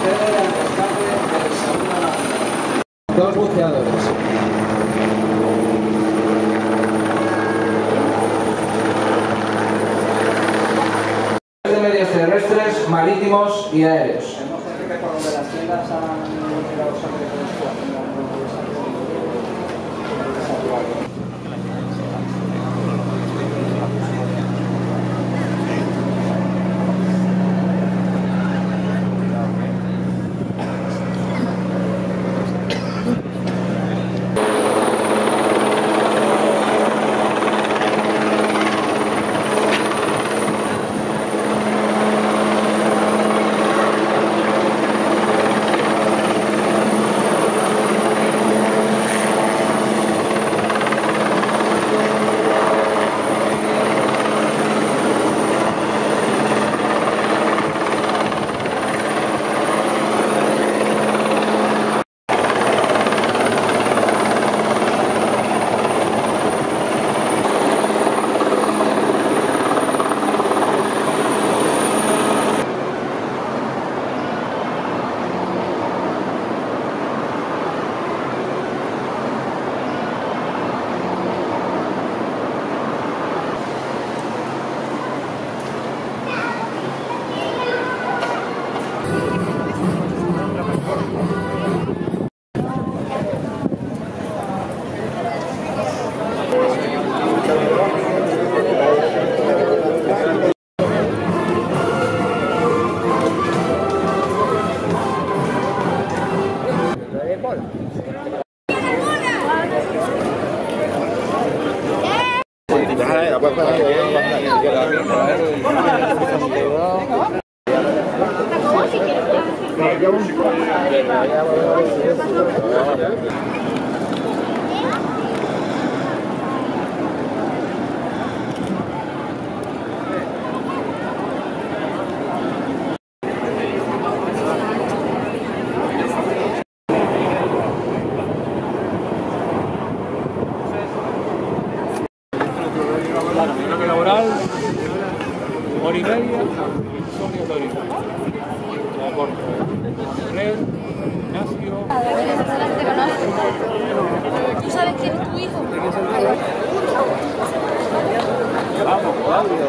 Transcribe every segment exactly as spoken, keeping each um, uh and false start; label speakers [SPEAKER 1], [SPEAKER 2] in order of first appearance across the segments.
[SPEAKER 1] procede al rescate del segundo naufragio. Dos buceadores. De medios terrestres, marítimos y aéreos.
[SPEAKER 2] Laboral, hora y media, insomnio autórico. Red, Ignacio.
[SPEAKER 3] ¿Tú sabes quién es tu hijo?
[SPEAKER 2] Vamos, Claudio.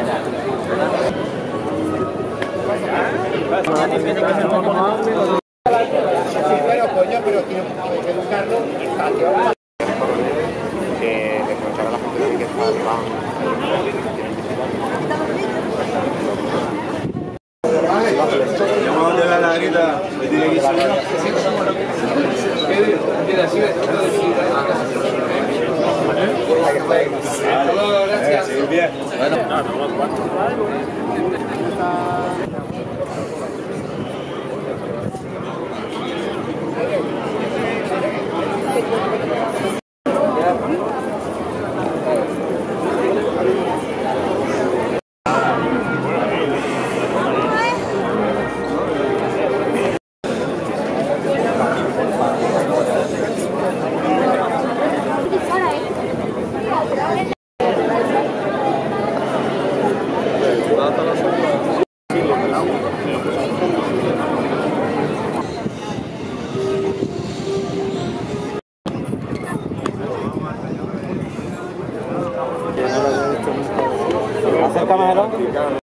[SPEAKER 4] Bueno, coño, pero tiene que educarlo en patio. Que le preguntara a la gente que está arriba.
[SPEAKER 5] Llamamos de la lagrita, me tiene que subir.
[SPEAKER 1] Gracias.
[SPEAKER 5] Bien.
[SPEAKER 2] Bueno, no, no,